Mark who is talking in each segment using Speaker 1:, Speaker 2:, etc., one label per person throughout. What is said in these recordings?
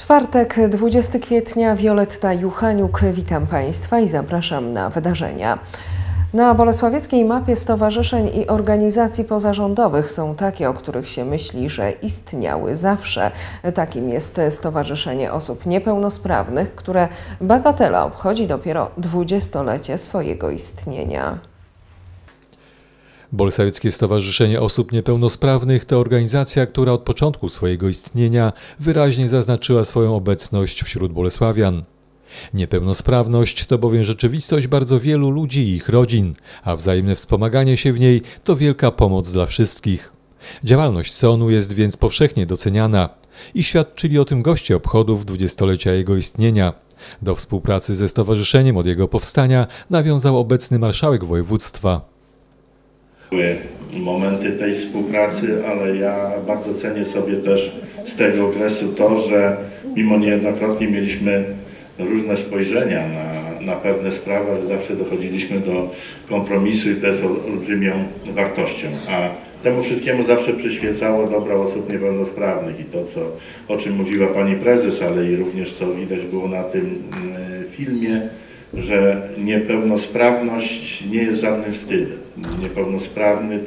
Speaker 1: Czwartek, 20 kwietnia, Wioletta Juchaniuk. Witam Państwa i zapraszam na wydarzenia. Na bolesławieckiej mapie stowarzyszeń i organizacji pozarządowych są takie, o których się myśli, że istniały zawsze. Takim jest Stowarzyszenie Osób Niepełnosprawnych, które bagatela obchodzi dopiero 20-lecie swojego istnienia.
Speaker 2: Bolesławieckie Stowarzyszenie Osób Niepełnosprawnych to organizacja, która od początku swojego istnienia wyraźnie zaznaczyła swoją obecność wśród bolesławian. Niepełnosprawność to bowiem rzeczywistość bardzo wielu ludzi i ich rodzin, a wzajemne wspomaganie się w niej to wielka pomoc dla wszystkich. Działalność SON-u jest więc powszechnie doceniana i świadczyli o tym goście obchodów 20-lecia jego istnienia. Do współpracy ze stowarzyszeniem od jego powstania nawiązał obecny marszałek województwa.
Speaker 3: Były momenty tej współpracy, ale ja bardzo cenię sobie też z tego okresu to, że mimo niejednokrotnie mieliśmy różne spojrzenia na pewne sprawy, ale zawsze dochodziliśmy do kompromisu i to jest olbrzymią wartością. A temu wszystkiemu zawsze przyświecało dobro osób niepełnosprawnych i to, o czym mówiła pani prezes, ale i również co widać było na tym filmie, że niepełnosprawność nie jest żadnym wstydem. Niepełnosprawny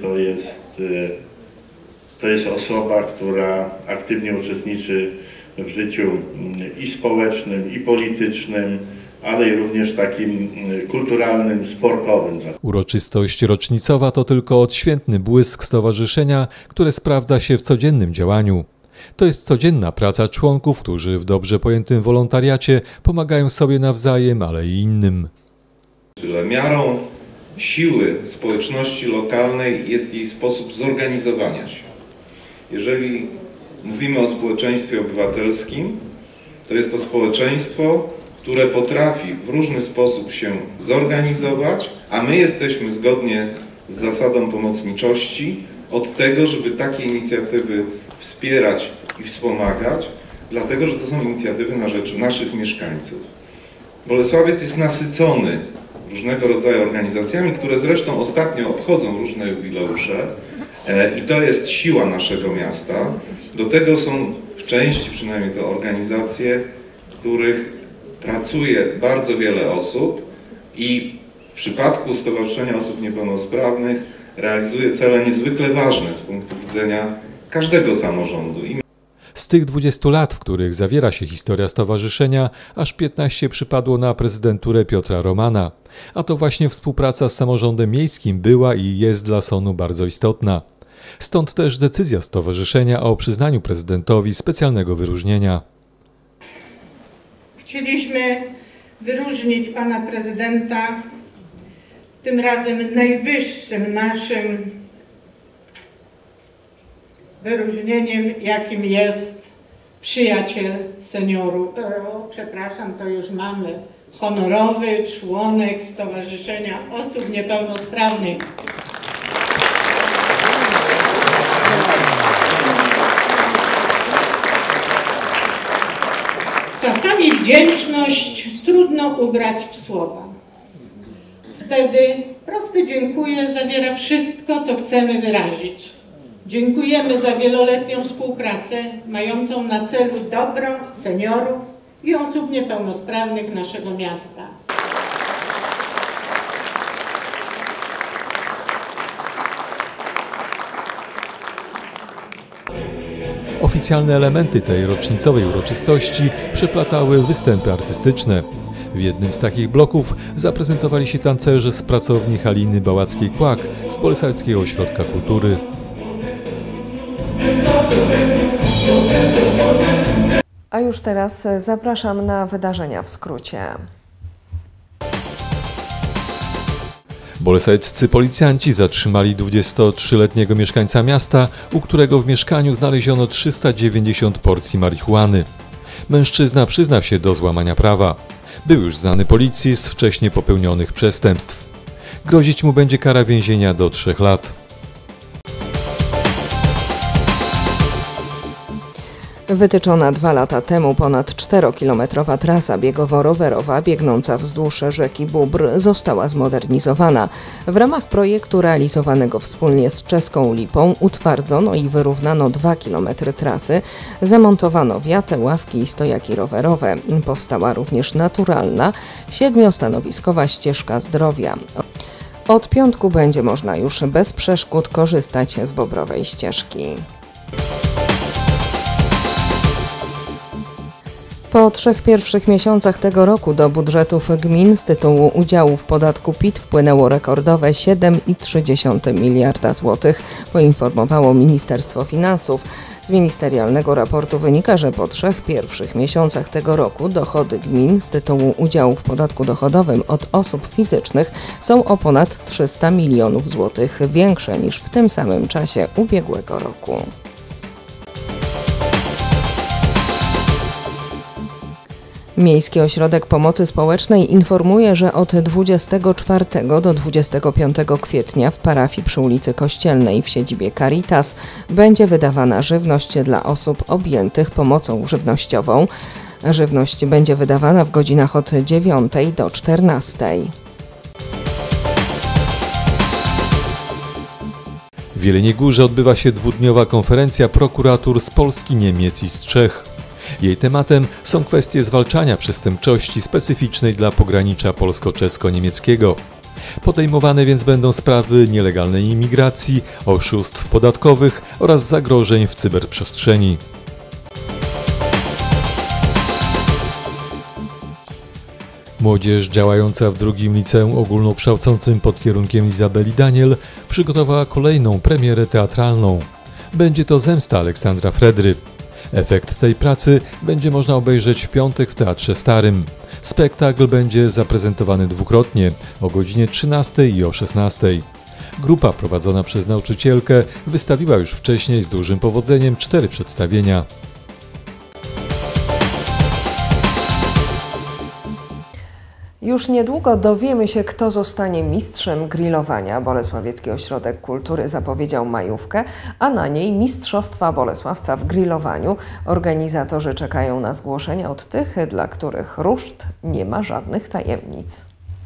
Speaker 3: to jest osoba, która aktywnie uczestniczy w życiu i społecznym, i politycznym, ale i również takim kulturalnym, sportowym.
Speaker 2: Uroczystość rocznicowa to tylko odświętny błysk stowarzyszenia, które sprawdza się w codziennym działaniu. To jest codzienna praca członków, którzy w dobrze pojętym wolontariacie pomagają sobie nawzajem, ale i innym.
Speaker 4: Miarą siły społeczności lokalnej jest jej sposób zorganizowania się. Jeżeli mówimy o społeczeństwie obywatelskim, to jest to społeczeństwo, które potrafi w różny sposób się zorganizować, a my jesteśmy zgodnie z zasadą pomocniczości od tego, żeby takie inicjatywy wspierać i wspomagać, dlatego że to są inicjatywy na rzecz naszych mieszkańców. Bolesławiec jest nasycony różnego rodzaju organizacjami, które zresztą ostatnio obchodzą różne jubileusze i to jest siła naszego miasta. Do tego są w części przynajmniej te organizacje, w których pracuje bardzo wiele osób i w przypadku Stowarzyszenia Osób Niepełnosprawnych realizuje cele niezwykle ważne z punktu widzenia każdego samorządu.
Speaker 2: Z tych 20 lat, w których zawiera się historia stowarzyszenia, aż 15 przypadło na prezydenturę Piotra Romana. A to właśnie współpraca z samorządem miejskim była i jest dla SON-u bardzo istotna. Stąd też decyzja stowarzyszenia o przyznaniu prezydentowi specjalnego wyróżnienia.
Speaker 5: Chcieliśmy wyróżnić pana prezydenta tym razem najwyższym naszym wyróżnieniem, jakim jest przyjaciel seniorów. To już mamy. Honorowy członek Stowarzyszenia Osób Niepełnosprawnych. Czasami wdzięczność trudno ubrać w słowa. Wtedy prosty dziękuję zawiera wszystko, co chcemy wyrazić. Dziękujemy za wieloletnią współpracę mającą na celu dobro seniorów i osób niepełnosprawnych naszego miasta.
Speaker 2: Oficjalne elementy tej rocznicowej uroczystości przeplatały występy artystyczne. W jednym z takich bloków zaprezentowali się tancerze z pracowni Haliny Bałackiej-Kłak z Bolesławieckiego Ośrodka Kultury.
Speaker 1: A już teraz zapraszam na wydarzenia w skrócie.
Speaker 2: Bolesławieccy policjanci zatrzymali 23-letniego mieszkańca miasta, u którego w mieszkaniu znaleziono 390 porcji marihuany. Mężczyzna przyznał się do złamania prawa. Był już znany policji z wcześniej popełnionych przestępstw. Grozić mu będzie kara więzienia do 3 lat.
Speaker 1: Wytyczona 2 lata temu ponad 4-kilometrowa trasa biegowo-rowerowa biegnąca wzdłuż rzeki Bóbr została zmodernizowana. W ramach projektu realizowanego wspólnie z czeską Lipą utwardzono i wyrównano 2 kilometry trasy, zamontowano wiate, ławki i stojaki rowerowe. Powstała również naturalna, 7-stanowiskowa ścieżka zdrowia. Od piątku będzie można już bez przeszkód korzystać z Bobrowej ścieżki. Po 3 pierwszych miesiącach tego roku do budżetów gmin z tytułu udziału w podatku PIT wpłynęło rekordowe 7,3 miliarda złotych, poinformowało Ministerstwo Finansów. Z ministerialnego raportu wynika, że po 3 pierwszych miesiącach tego roku dochody gmin z tytułu udziału w podatku dochodowym od osób fizycznych są o ponad 300 milionów złotych większe niż w tym samym czasie ubiegłego roku. Miejski Ośrodek Pomocy Społecznej informuje, że od 24 do 25 kwietnia w parafii przy ulicy Kościelnej w siedzibie Caritas będzie wydawana żywność dla osób objętych pomocą żywnościową. Żywność będzie wydawana w godzinach od 9 do 14.
Speaker 2: W Jeleniej Górze odbywa się 2-dniowa konferencja prokuratur z Polski, Niemiec i z Czech. Jej tematem są kwestie zwalczania przestępczości specyficznej dla pogranicza polsko-czesko-niemieckiego. Podejmowane więc będą sprawy nielegalnej imigracji, oszustw podatkowych oraz zagrożeń w cyberprzestrzeni. Młodzież działająca w drugim liceum ogólnokształcącym pod kierunkiem Izabeli Daniel przygotowała kolejną premierę teatralną. Będzie to Zemsta Aleksandra Fredry. Efekt tej pracy będzie można obejrzeć w piątek w Teatrze Starym. Spektakl będzie zaprezentowany dwukrotnie, o godzinie 13 i o 16. Grupa prowadzona przez nauczycielkę wystawiła już wcześniej z dużym powodzeniem 4 przedstawienia.
Speaker 1: Już niedługo dowiemy się, kto zostanie mistrzem grillowania. Bolesławiecki Ośrodek Kultury zapowiedział majówkę, a na niej Mistrzostwa Bolesławca w grillowaniu. Organizatorzy czekają na zgłoszenia od tych, dla których ruszt nie ma żadnych tajemnic.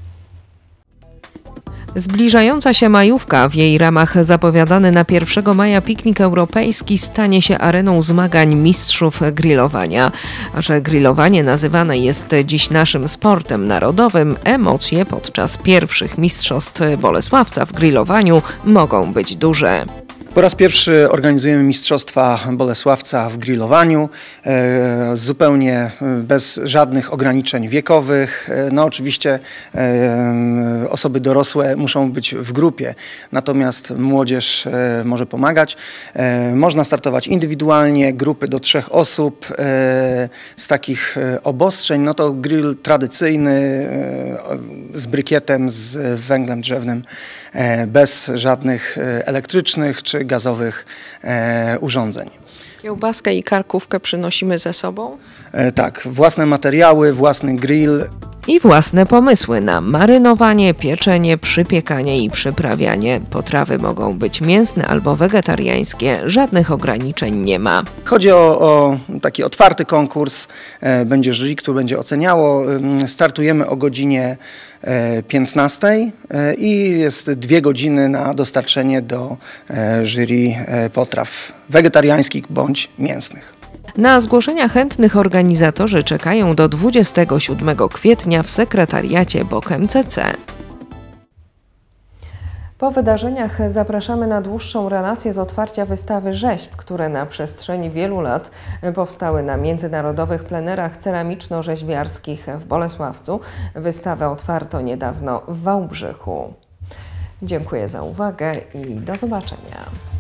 Speaker 1: Zbliżająca się majówka, w jej ramach zapowiadany na 1 maja piknik europejski stanie się areną zmagań mistrzów grillowania. A że grillowanie nazywane jest dziś naszym sportem narodowym, emocje podczas pierwszych mistrzostw Bolesławca w grillowaniu mogą być duże.
Speaker 6: Po raz pierwszy organizujemy Mistrzostwa Bolesławca w grillowaniu, zupełnie bez żadnych ograniczeń wiekowych. No oczywiście osoby dorosłe muszą być w grupie, natomiast młodzież może pomagać. Można startować indywidualnie, grupy do 3 osób. Z takich obostrzeń, no to grill tradycyjny z brykietem, z węglem drzewnym, bez żadnych elektrycznych czy gazowych urządzeń.
Speaker 1: Kiełbaskę i karkówkę przynosimy ze sobą?
Speaker 6: Tak, własne materiały, własny grill.
Speaker 1: I własne pomysły na marynowanie, pieczenie, przypiekanie i przyprawianie. Potrawy mogą być mięsne albo wegetariańskie, żadnych ograniczeń nie ma.
Speaker 6: Chodzi o taki otwarty konkurs, będzie jury, który będzie oceniało. Startujemy o godzinie 15 i jest 2 godziny na dostarczenie do jury potraw wegetariańskich bądź mięsnych.
Speaker 1: Na zgłoszenia chętnych organizatorzy czekają do 27 kwietnia w sekretariacie BOK MCC. Po wydarzeniach zapraszamy na dłuższą relację z otwarcia wystawy rzeźb, które na przestrzeni wielu lat powstały na międzynarodowych plenerach ceramiczno-rzeźbiarskich w Bolesławcu. Wystawę otwarto niedawno w Wałbrzychu. Dziękuję za uwagę i do zobaczenia.